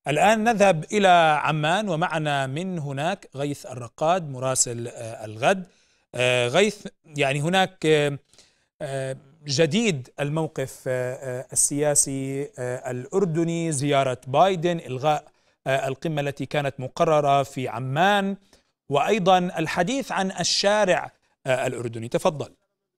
الآن نذهب إلى عمان، ومعنا من هناك غيث الرقاد مراسل الغد. غيث، يعني هناك جديد الموقف السياسي الأردني، زيارة بايدن، إلغاء القمة التي كانت مقررة في عمان، وأيضا الحديث عن الشارع الأردني. تفضل.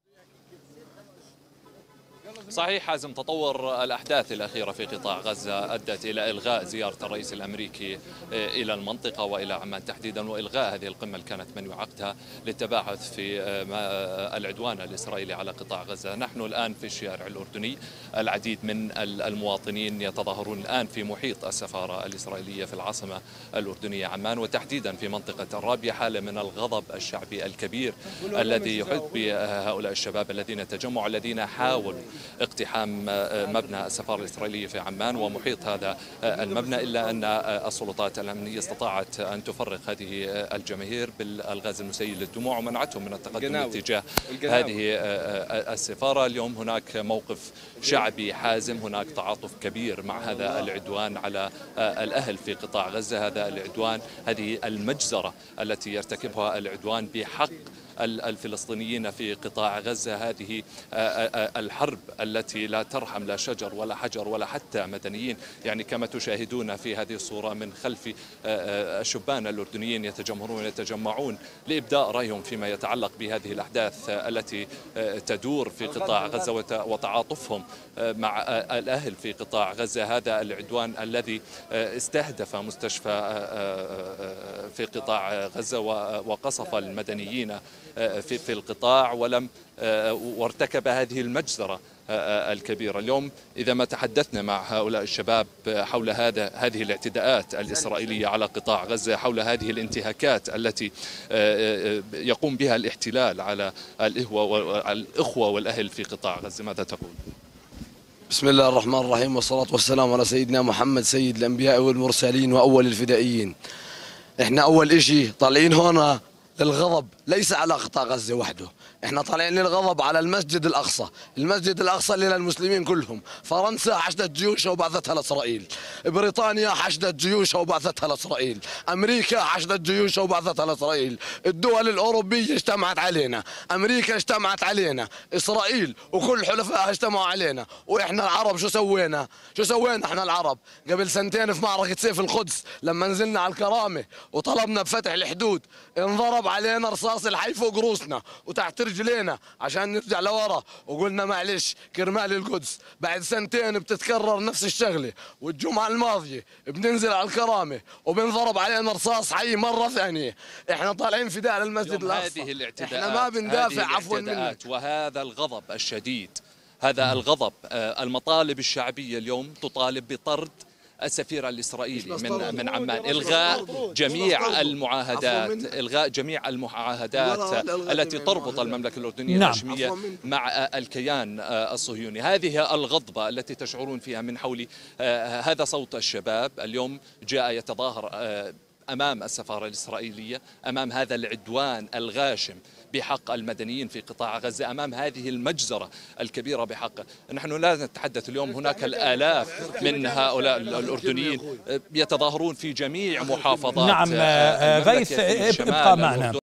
صحيح حازم، تطور الأحداث الأخيرة في قطاع غزة أدت إلى إلغاء زيارة الرئيس الأمريكي إلى المنطقة وإلى عمان تحديدا، وإلغاء هذه القمة اللي كانت من عقدها للتباحث في العدوان الإسرائيلي على قطاع غزة. نحن الآن في الشارع الأردني، العديد من المواطنين يتظاهرون الآن في محيط السفارة الإسرائيلية في العاصمة الأردنية عمان، وتحديدا في منطقة الرابية حالة من الغضب الشعبي الكبير الذي يحيط بهؤلاء الشباب الذين تجمعوا، الذين حاولوا اقتحام مبنى السفارة الإسرائيلية في عمان ومحيط هذا المبنى، إلا أن السلطات الأمنية استطاعت أن تفرق هذه الجماهير بالغاز المسيل للدموع ومنعتهم من التقدم اتجاه هذه السفارة. اليوم هناك موقف شعبي حازم، هناك تعاطف كبير مع هذا العدوان على الأهل في قطاع غزة، هذا العدوان، هذه المجزرة التي يرتكبها العدوان بحق الفلسطينيين في قطاع غزة، هذه الحرب التي لا ترحم لا شجر ولا حجر ولا حتى مدنيين. يعني كما تشاهدون في هذه الصورة من خلف الشبان الأردنيين يتجمعون لإبداء رأيهم فيما يتعلق بهذه الأحداث التي تدور في قطاع غزة وتعاطفهم مع الأهل في قطاع غزة. هذا العدوان الذي استهدف مستشفى في قطاع غزة وقصف المدنيين في القطاع وارتكب هذه المجزرة الكبيرة. اليوم إذا ما تحدثنا مع هؤلاء الشباب حول هذه الاعتداءات الإسرائيلية على قطاع غزة، حول هذه الانتهاكات التي يقوم بها الاحتلال على الإخوة والأهل في قطاع غزة، ماذا تقول؟ بسم الله الرحمن الرحيم، والصلاة والسلام على سيدنا محمد سيد الأنبياء والمرسلين وأول الفدائيين. احنا أول إشي طالعين هنا للغضب ليس على قطاع غزة وحده، احنا طالعين للغضب على المسجد الأقصى، المسجد الأقصى اللي للمسلمين كلهم. فرنسا حشدت جيوشها وبعثتها لإسرائيل، بريطانيا حشدت جيوشها وبعثتها لإسرائيل، أمريكا حشدت جيوشها وبعثتها لإسرائيل، الدول الأوروبية اجتمعت علينا، أمريكا اجتمعت علينا، إسرائيل وكل حلفائها اجتمعوا علينا. وإحنا العرب شو سوينا إحنا العرب قبل سنتين في معركة سيف القدس لما نزلنا على الكرامة وطلبنا بفتح الحدود، انضرب علينا رصاص الحي فوق روسنا وتحت رجلينا عشان نرجع لورا، وقلنا معلش كرمال القدس. بعد سنتين بتتكرر نفس الشغلة، والجمعة الماضية بننزل على الكرامة وبنضرب علينا رصاص حي مرة ثانية. احنا طالعين فداء للمسجد الأقصى، هذه الاعتداءات، احنا ما بندافع عفوا منك. وهذا الغضب الشديد، هذا الغضب، المطالب الشعبية اليوم تطالب بطرد السفير الإسرائيلي من عمان، إلغاء جميع المعاهدات، إلغاء جميع المعاهدات التي تربط المملكة الأردنية الهاشمية مع الكيان الصهيوني. هذه الغضبة التي تشعرون فيها من حول هذا صوت الشباب اليوم جاء يتظاهر أمام السفارة الإسرائيلية، أمام هذا العدوان الغاشم بحق المدنيين في قطاع غزة، أمام هذه المجزرة الكبيرة بحق. نحن لا نتحدث اليوم، هناك الآلاف من هؤلاء الأردنيين يتظاهرون في جميع محافظات. نعم غيث، ابقى معنا.